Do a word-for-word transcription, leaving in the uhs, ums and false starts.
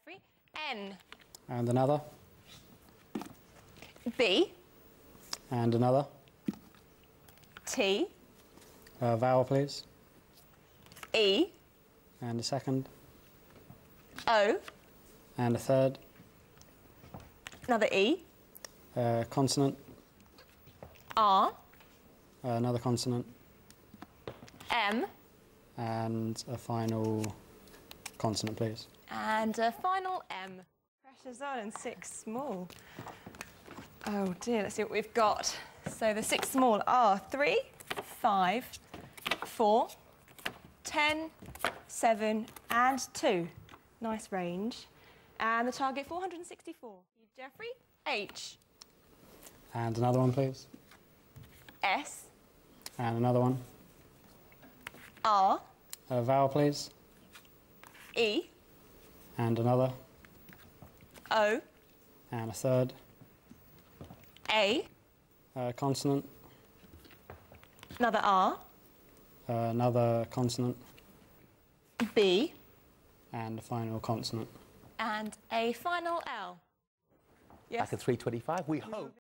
Jeffrey. N. And another. B. And another. T. Uh, vowel, please. E. And a second. O. And a third. Another E. Uh, consonant. R. Uh, another consonant. M. And a final consonant, please. And a final M. Pressure's on and six small. Oh dear, let's see what we've got. So the six small are three, five, four, ten, seven, and two. Nice range. And the target four hundred sixty-four. Jeffrey, H. And another one, please. S. And another one. R. A vowel, please. E. And another. O. And a third. A. Uh, consonant. Another R. Uh, another consonant. B. And a final consonant. And a final L. Yes. Back at three twenty-five, we hope.